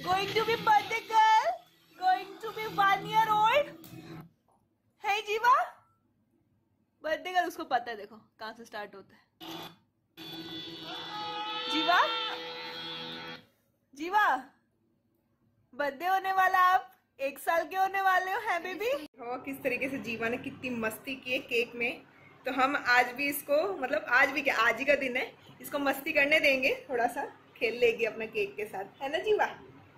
Going to be birthday girl. Going to be 1 year old. Hey Jeeva, birthday girl उसको पता है, देखो कहाँ से स्टार्ट होता है। जीवा, जीवा, बर्थडे होने वाला, आप 1 साल के होने वाले हो, है बेबी। हो किस तरीके से जीवा ने कितनी मस्ती की है केक में, तो हम आज भी इसको, मतलब आज भी क्या, आज ही का दिन है, इसको मस्ती करने देंगे, थोड़ा सा खेल लेगी अपना केक के साथ, है ना जीवा।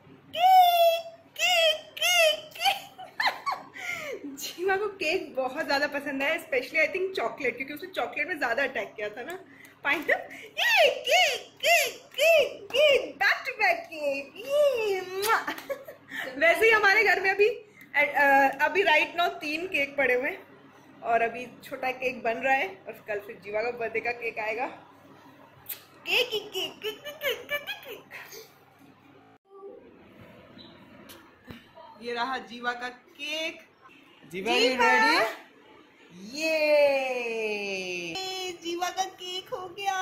जीवा को केक बहुत ज्यादा पसंद है, स्पेशली आई थिंक चॉकलेट, क्योंकि उसने चॉकलेट में ज्यादा अटैक किया था ना। पाइनएप्पल, ये cake cake cake cake, back to back cake. वैसे ही हमारे घर में अभी राइट नाउ 3 केक पड़े हुए हैं, और अभी छोटा केक बन रहा है, और कल फिर जीवा का बर्थडे का केक आएगा। Cake cake cake cake cake cake. ये रहा जीवा का केक। जीवा रेडी? ये जीवा का केक हो गया।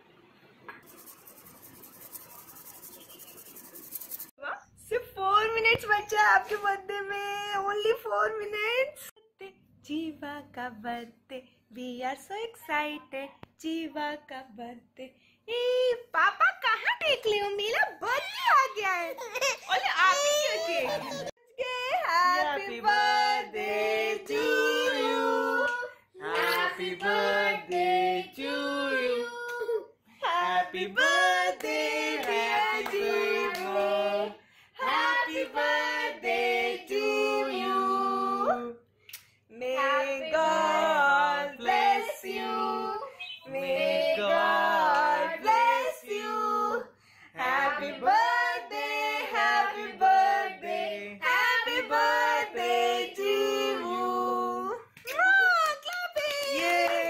सिर्फ 4 मिनट्स बचा है आपके बर्थडे में, ओनली 4 मिनट्स। जीवा का birthday, we are so excited. Jeeva का बर्थडे। पापा कहाँ टेक ले हो, मेरा बर्थडे आ गया है। ओले आप ही क्या cake? Happy birthday to you. Happy birthday to you. Happy birthday, happy birthday. Happy birthday to you. May God bless you. May God bless you. Happy birthday, happy birthday. Happy birthday to you. Clap it. Yay!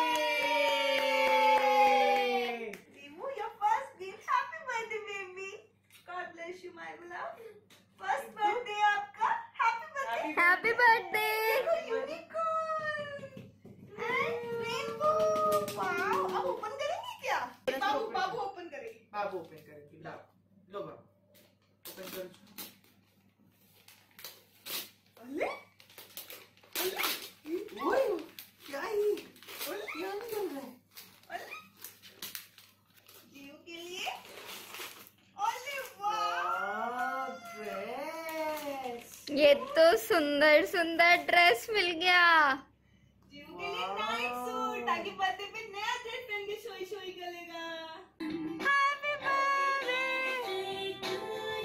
Dimu, your first gift. Happy birthday, baby. God bless you, my love. First birthday आपका. Happy birthday. Happy birthday. Unicorn. And rainbow. Wow. अब open करेंगे क्या? बाबू open करेंगे. बाबू open करेंगे। लो बाबू open करो। अले ओए क्या ही क्या निकल रहा है? अले जीव के लिए अले वाह ड्रेस, ये तो सुंदर सुंदर ड्रेस मिल गया। जीव के लिए नाइट सूट, ताकि बर्थडे पे नया ड्रेस पहन के शोई शोई करेगा। Happy birthday to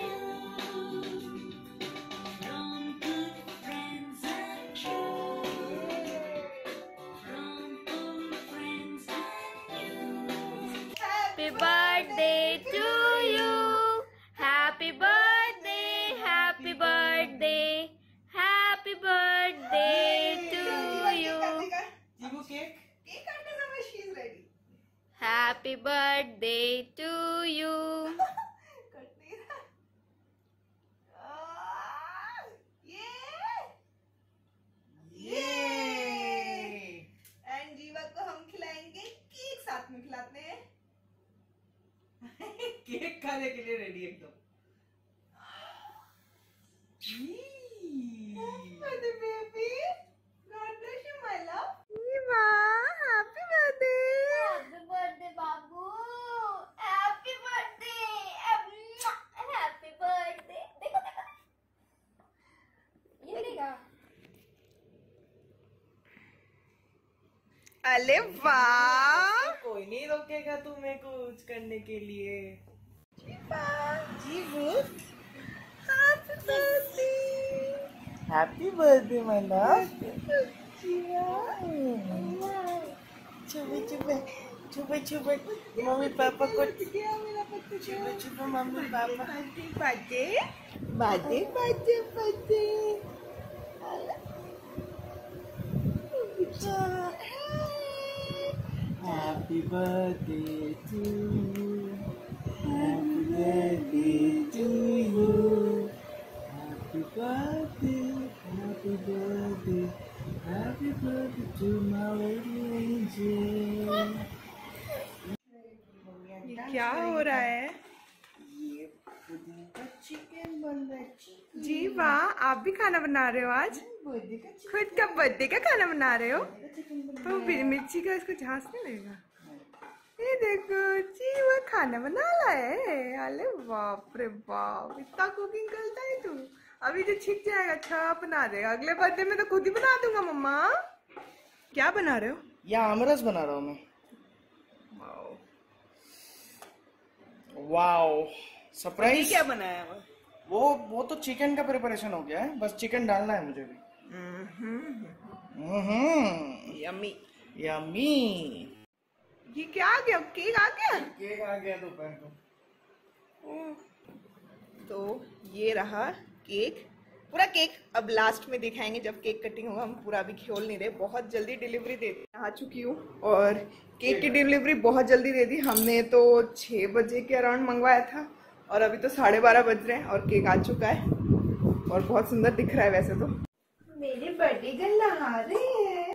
Happy birthday to you. Happy birthday, happy birthday, happy birthday to you. Jeevu cake cake काटने समय she is ready. Happy birthday to you. Cut नहीं रहा। ये एंड जीवा को हम खिलाएंगे केक, साथ में खिलाते हैं। केक खाने के लिए रेडी एकदम। Happy baby. God bless you, my love. जीवा, happy birthday. Happy birthday, बाबू. Happy birthday. Happy birthday. देखो देखो। ये देखा। अरे वाह, कोई नहीं रोकेगा तुम्हें कुछ करने के लिए। Jeevu, happy birthday. Happy birthday my love. चुप चुप चुप चुप मम्मी पापा को चुप चुप मम्मी पापा। Birthday birthday birthday birthday. Happy birthday to you. Happy birthday to you. Happy birthday, happy birthday, happy birthday to my lady angel. ये क्या हो रहा है? ये पुदीन का चिकन बन रहा है। जी वाह, आप भी खाना बना रहे हो आज? बर्थडे का खुद का बर्थडे का खाना बना रहे हो? चिकन बन तो फिर मिर्ची का इसको झांस नहीं लगेगा। ये देखो जी, वो खाना बना रहा है। अरे बाप रे बाप, इतना कुकिंग करता है तू। अभी जो छिक जाएगा अच्छा बना देगा, अगले बर्थडे में तो खुद ही बना दूंगा मम्मा। क्या बना रहे हो? ये आमरस बना रहा हूँ मैं। Wow, surprise. क्या बनाया हुआ? वो तो चिकन का प्रिपरेशन हो गया है, बस चिकन डालना है मुझे भी। यम्मी। यम्मी। ये क्या आ गया? केक आ गया? केक आ गया दोपहर को। तो ये रहा केक, पूरा केक अब लास्ट में दिखाएंगे जब केक कटिंग होगा। हम पूरा भी खोल नहीं रहे, बहुत जल्दी डिलीवरी दे दी। आ चुकी हूँ और केक की डिलीवरी बहुत जल्दी दे दी। हमने तो 6 बजे के अराउंड मंगवाया था और अभी तो 12:30 बज रहे हैं और केक आ चुका है और बहुत सुंदर दिख रहा है वैसे तो। मेरे बर्थडे गर्ल नहा रहे हैं।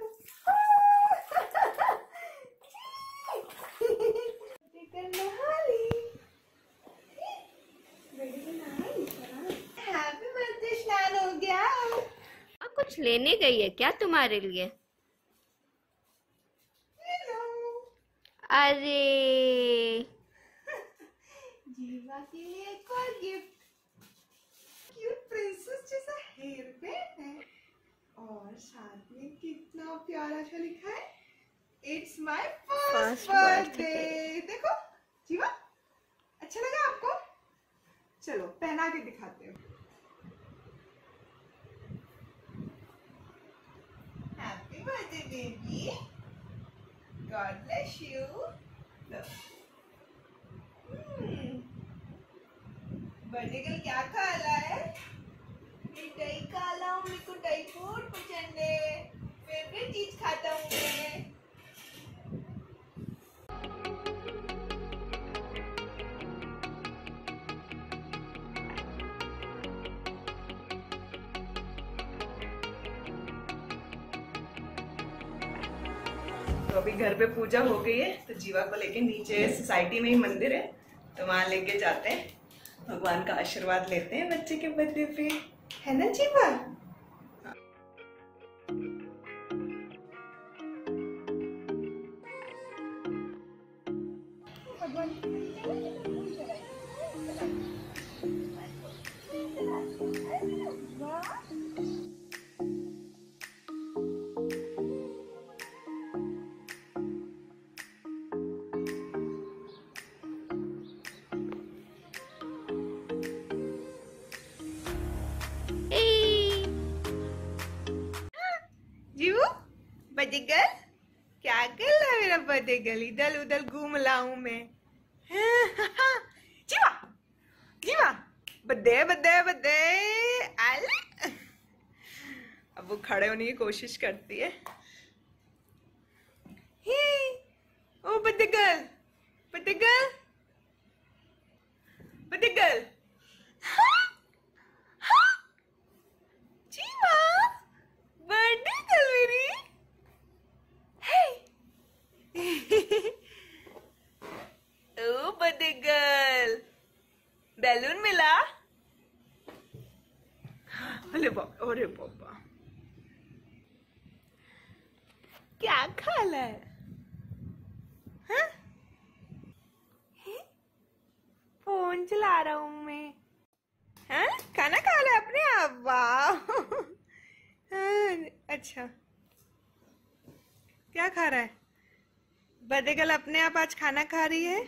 हैप्पी बर्थडे, स्नान हो गया। कुछ लेने गई है क्या तुम्हारे लिए? अरे जीवा के लिए एक और गिफ्ट, क्यूट प्रिंसेस जैसा हेयर बैंड है और साथ में कितना प्यारा सा लिखा है, इट्स माय फर्स्ट बर्थडे। देखो जीवा, अच्छा लगा आपको? चलो पहना के दिखाते हो। Happy birthday baby, god bless you. Birthday girl क्या खा रहा है? मैं दही खा रहा हूँ, मेरे को दही बहुत पसंद है, फेवरेट चीज खाता हूँ मैं। तो अभी घर पे पूजा हो गई है तो जीवा को लेके नीचे सोसाइटी में ही मंदिर है तो वहां लेके जाते हैं, भगवान का आशीर्वाद लेते हैं बच्चे के बर्थडे पे, है ना जीवा? जीवू बर्थडे गर्ल, क्या कर रहा है मेरा बर्थडे गर्ल? इधर उधर घूम लाऊं मैं। जीवा जीवा, बर्थडे बर्थडे बर्थडे। अब वो खड़े होने की कोशिश करती है। ओ birthday girl, birthday girl, birthday girl. Jeeva, birthday girl मेरी। ओ बर्थडे गर्ल, बैलून मिला? अरे बाबा, अरे बाबा, क्या खा रहा है? हाँ? फोन चला रहा हूँ मैं। हाँ? खाना खा रहा है अपने आप? वाह। अच्छा, क्या खा रहा है? बर्थडे गर्ल अपने आप आज खाना खा रही है।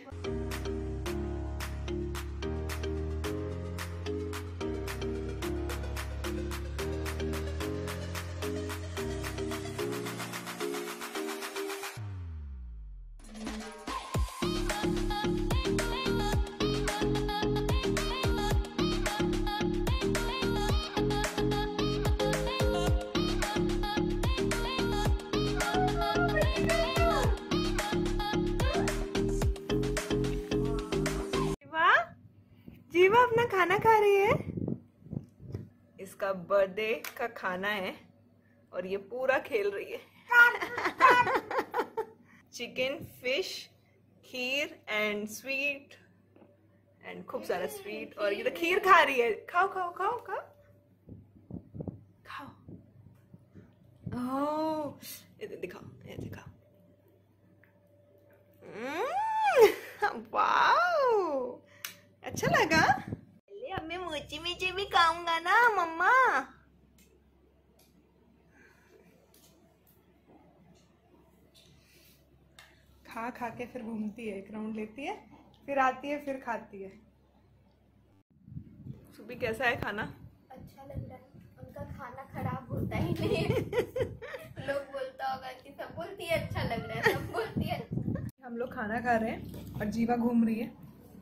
जीवा अपना खाना खा रही है। इसका बर्थडे का खाना है और ये पूरा खेल रही है। चिकन, फिश, खीर एंड स्वीट एंड खूब सारा स्वीट। और ये तो खीर खा रही है। खाओ खाओ खाओ खाओ खाओ। ओह इधर दिखाओ, ये दिखाओ। वाओ अच्छा लगा। अब मैं मोची मीची भी खाऊंगा ना मम्मा। खा खा के फिर घूमती है, एक राउंड लेती है, फिर आती है, फिर खाती है। सुबी कैसा है खाना? अच्छा लग रहा है। उनका खाना खराब होता ही नहीं। लोग बोलता होगा कि सब बोलती है अच्छा लग रहा है, सब बोलती है। हम लोग खाना खा रहे हैं और जीवा घूम रही है।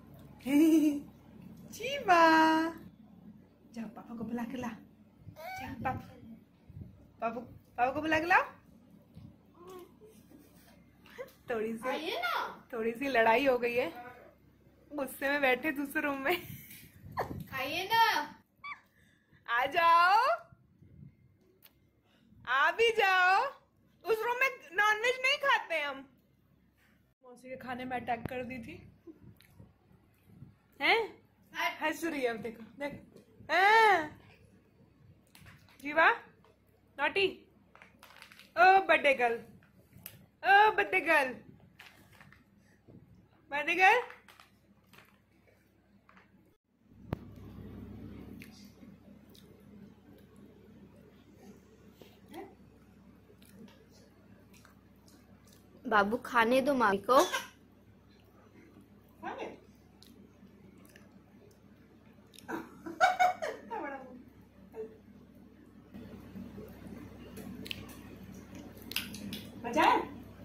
जीवा जाओ पापा को बुला के ला। जाओ पापा को बुला के लाओ। थोड़ी सी लड़ाई हो गई है, गुस्से में बैठे दूसरे रूम में। खाइए ना। आ जाओ, आ भी जाओ। उस रूम में नॉनवेज नहीं खाते हम। मौसी के खाने में अटैक कर दी थी। हैं? हंस रही है, अब देखो देख। जीवा नॉटी। ओ बर्थडे गर्ल, ओ बर्थडे गर्ल, बर्थडे गर्ल। बाबू खाने दो मामी को। मजा है?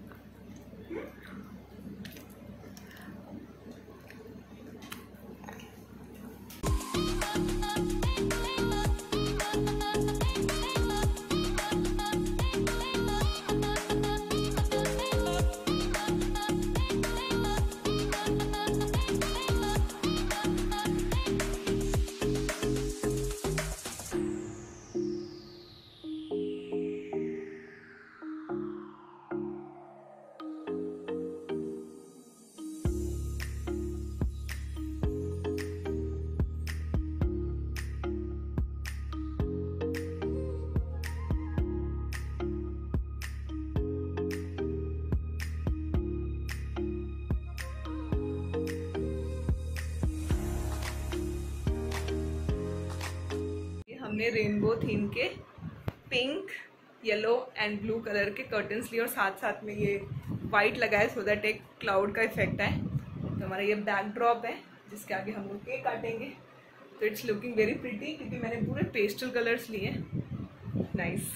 हमने रेनबो थीम के pink, yellow and blue colour के कर्टन्स लिए और साथ साथ में ये वाइट लगाए सो दैट एक क्लाउड का इफेक्ट है। तो हमारा ये बैकड्रॉप है जिसके आगे हम लोग केक काटेंगे। तो इट्स लुकिंग वेरी प्रिटी क्योंकि मैंने पूरे पेस्टल कलर्स लिए। नाइस।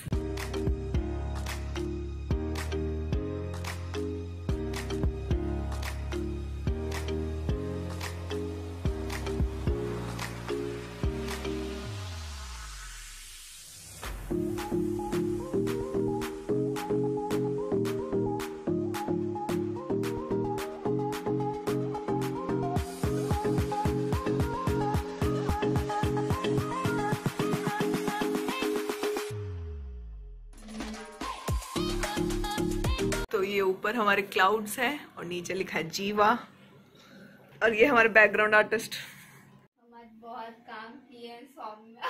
तो ये ऊपर हमारे क्लाउड्स हैं और नीचे लिखा है जीवा। और ये हमारे बैकग्राउंड आर्टिस्ट। हमारे बहुत काम किए सौम्या।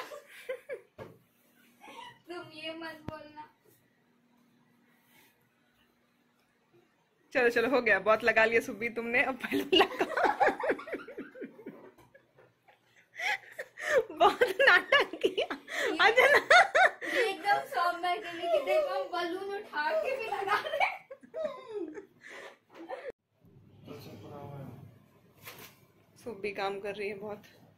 तुम ये मत बोलना। चलो चलो हो गया, बहुत लगा लिया सुबी तुमने, अब पहले लगा। बहुत नाटक किया। अच्छा ना, ये एकदम सौम्या के लिए कि देखो हम बलून उठा के भी लगा रहे। सुबी काम कर रही है बहुत।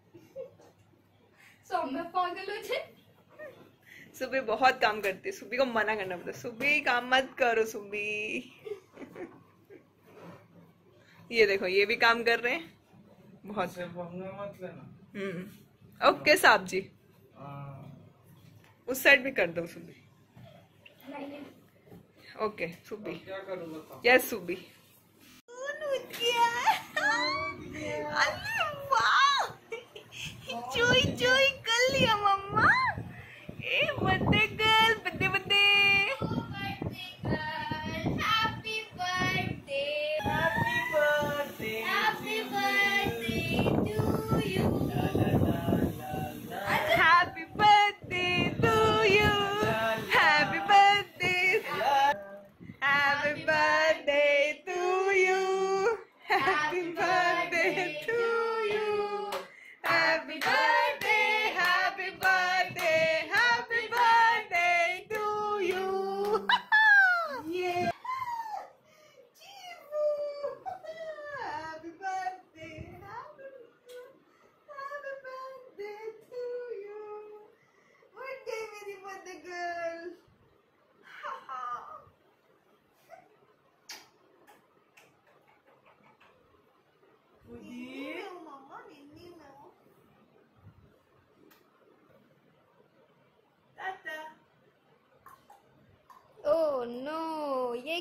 सौम्या पागल हो जाए। सुबी बहुत काम करती है, सुबी को मना करना पड़ता है, सुबी काम मत करो सुबी। ये देखो ये भी काम कर रहे हैं बहुत। मत लेना। ओके साहब जी, उस साइड भी कर दो सुबी। ओके सुबी। क्या करूँ बताओ? यस सुबी। चुई चुई कर लिया मम्मा। ए birthday girl, birthday birthday. Happy birthday, happy birthday, happy birthday to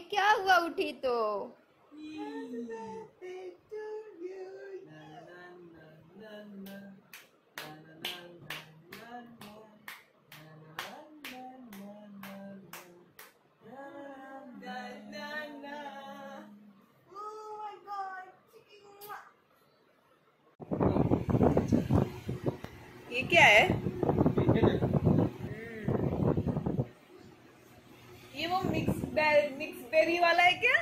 क्या हुआ उठी तो? ये क्या है? ये वो मिक्स बेरी वाला है क्या?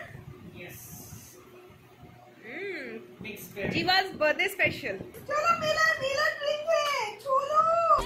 जीवा's बर्थडे स्पेशल। चलो नीला नीला ड्रिंक है, छोड़ो।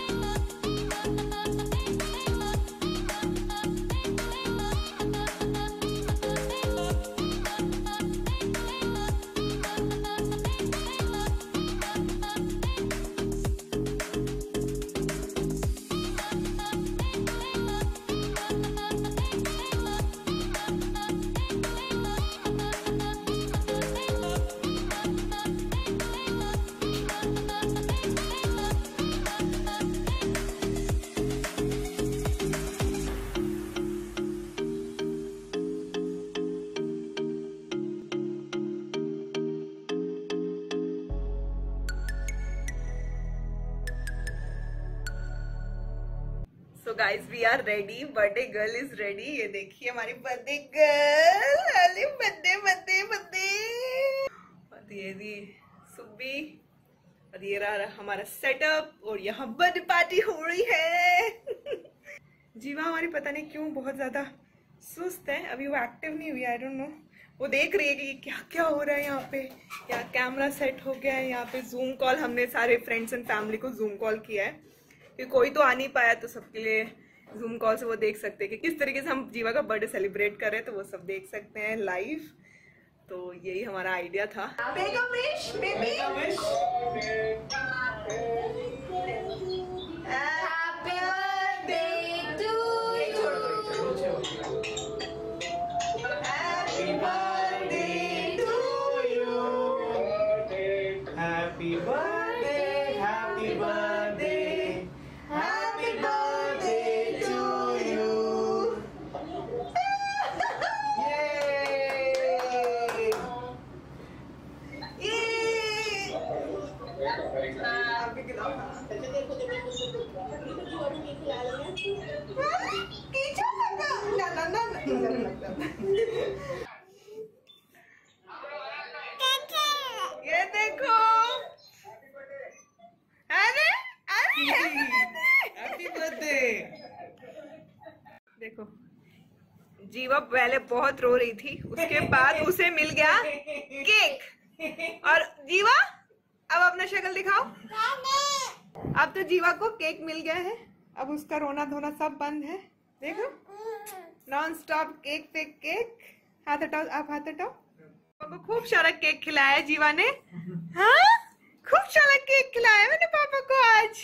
So guys, we are ready. Birthday girl is ready. ये देखिए हमारी बर्थडे गर्ल। अरे बर्थडे बर्थडे बर्थडे। और ये सुब्बी, और ये रहा हमारा सेटअप, और यहाँ बर्थडे पार्टी हो रही है। जीवा हमारी पता नहीं क्यों बहुत ज्यादा सुस्त है, अभी वो एक्टिव नहीं हुई। आई डोंट नो, वो देख रही है कि क्या क्या हो रहा है यहाँ पे। यहाँ कैमरा सेट हो गया है, यहाँ पे जूम कॉल, हमने सारे फ्रेंड्स एंड फैमिली को जूम कॉल किया है कि कोई तो आ नहीं पाया, तो सबके लिए जूम कॉल से वो देख सकते हैं कि किस तरीके से हम जीवा का बर्थडे सेलिब्रेट कर रहे हैं, तो वो सब देख सकते हैं लाइव। तो यही हमारा आइडिया था। Make a wish, baby. Happy birthday to you. Happy birthday to you. Happy birthday, happy birthday, happy birthday to you. Yay! Happy ये देखो, अरे हैप्पी बर्थडे। देखो, जीवा पहले बहुत रो रही थी, उसके बाद उसे मिल गया केक। और जीवा, अब अपना शक्ल दिखाओ। अब तो जीवा को केक मिल गया है, अब उसका रोना धोना सब बंद है। देखो, नॉन स्टॉप केक पे केक। हाथ हटाओ, आप हाथ हटाओ। पापा को खूब सारा केक खिलाया है जीवा ने। हाँ, खूब सारा केक खिलाया मैंने पापा को आज।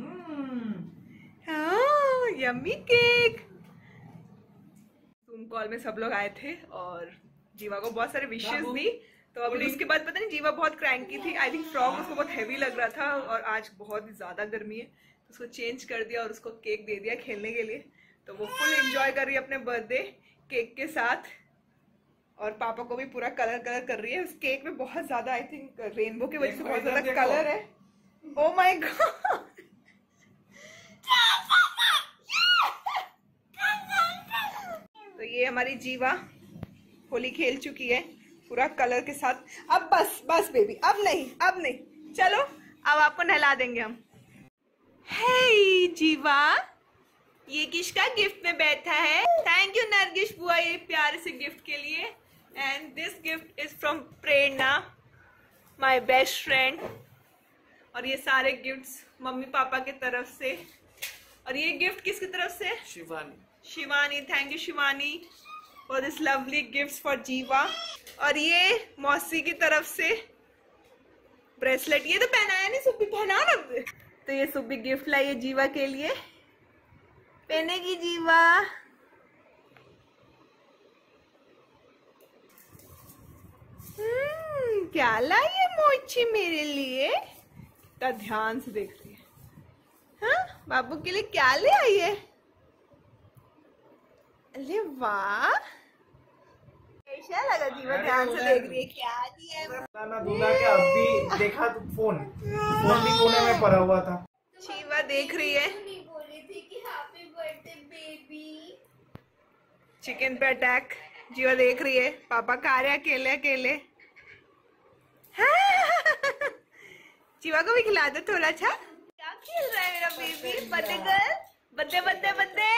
हाँ, यम्मी केक। जूम कॉल में सब लोग आए थे और जीवा को बहुत सारे विशेस दी। तो अभी उसके बाद पता नहीं, जीवा बहुत क्रैंकी थी। आई थिंक फ्रॉक उसको बहुत हैवी लग रहा था, और आज बहुत ही ज्यादा गर्मी है, तो उसको चेंज कर दिया और उसको केक दे दिया खेलने के लिए। तो वो फुल एंजॉय कर रही है अपने बर्थडे केक के साथ, और पापा को भी पूरा कलर कलर कर रही है। उस केक में बहुत ज्यादा, आई थिंक रेनबो की वजह से बहुत ज्यादा कलर है। ओ माय गॉड, तो ये हमारी जीवा होली खेल चुकी है पूरा कलर के साथ। अब बस बस बेबी, अब नहीं, चलो अब आपको नहला देंगे हम। हे जीवा, ये किसका गिफ्ट में बैठा है? थैंक यू नरगिस बुआ ये प्यारे से गिफ्ट के लिए। And this gift is from Prerna, my best friend. और ये सारे गिफ्ट्स मम्मी पापा की तरफ से। और ये गिफ्ट किसकी तरफ से? Shivani. Thank you Shivani for this lovely gifts for Jeeva. और ये मौसी की तरफ से ब्रेसलेट। ये तो पहनाया नहीं, सुब्बी पहना ना। तो ये सुब्बी गिफ्ट लाई है जीवा के लिए, पहनेगी जीवा। क्या लाई है मोची मेरे लिए? इतना ध्यान से देख रही है। हाँ, बाबू के लिए क्या ले आई है? अरे वाह, कैसा लगा जीवा? ध्यान से देख रही है क्या दिया है? ना दूल्हा के अभी देखा तो फोन भी कोने में पड़ा हुआ था। जीवा देख रही है नहीं बोली थी कि हैप्पी बर्थडे बेबी। चिकन पे अटैक। जीवा देख रही है पापा खा रहे अकेले अकेले। जीवा को भी खिला दो थोड़ा। अच्छा क्या खेल रहा है मेरा baby? Birthday girl, birthday birthday birthday.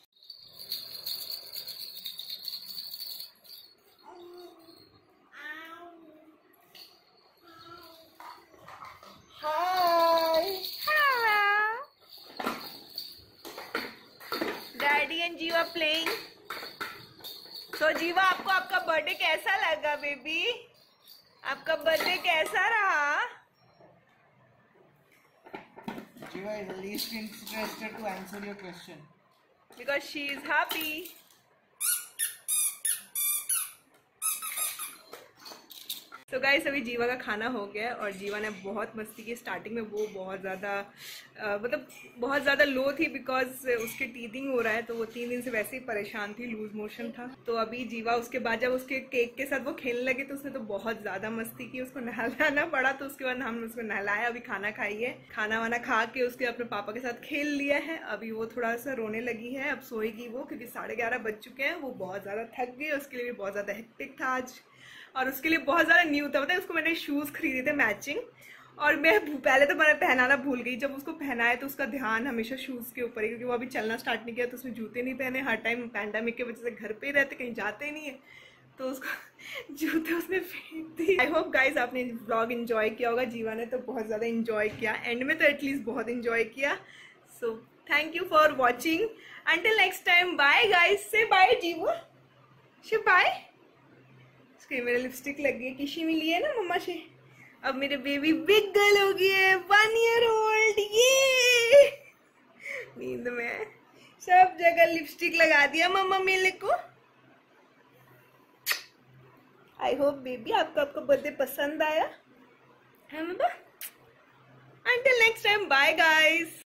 Daddy and Jeeva playing. तो जीवा आपको आपका बर्थडे कैसा लगा बेबी? आपका बर्थडे कैसा रहा? Jiva is least interested to answer your question. Because she is happy. तो गाइस अभी जीवा का खाना हो गया है और जीवा ने बहुत मस्ती की। स्टार्टिंग में वो बहुत ज़्यादा मतलब बहुत ज़्यादा लो थी बिकॉज उसके टीथिंग हो रहा है, तो वो 3 दिन से वैसे ही परेशान थी, लूज मोशन था। तो अभी जीवा उसके बाद जब उसके केक के साथ वो खेलने लगे तो उसने तो बहुत ज़्यादा मस्ती की, उसको नहलाना पड़ा। तो उसके बाद हमने उसको नहलाया, अभी खाना खाई है। खाना वाना खा के उसके अपने पापा के साथ खेल लिया है। अभी वो थोड़ा सा रोने लगी है, अब सोएगी वो, क्योंकि 11:30 बज चुके हैं। वो बहुत ज़्यादा थक गई, उसके लिए भी बहुत ज़्यादा हेक्टिक था आज और उसके लिए बहुत ज़्यादा न्यू था। पता है उसको मैंने शूज़ खरीदे थे मैचिंग और मैं पहले तो मैंने पहनाना भूल गई। जब उसको पहनाया तो उसका ध्यान हमेशा शूज़ के ऊपर ही, क्योंकि वो अभी चलना स्टार्ट नहीं किया तो उसने जूते नहीं पहने। हर टाइम पैंडेमिक की वजह से घर पे ही रहते, कहीं जाते नहीं है, तो उसको जूते उसने फेंक दिए। आई होप गाइज आपने व्लॉग इन्जॉय किया होगा। जीवा ने तो बहुत ज़्यादा इन्जॉय किया, एंड में तो एटलीस्ट बहुत इन्जॉय किया। So thank you for watching, until next time, bye guys. Say bye Jeeva, say bye. मेरे लिपस्टिक लग गई, किसी मिली है ना मम्मा से। अब मेरे बेबी बिग गर्ल हो गई है, 1 year old। ये नींद में सब जगह लिपस्टिक लगा दिया मम्मा मेरे को। आई होप बेबी आपको बर्थडे पसंद आया है mumma. Until next time, bye guys.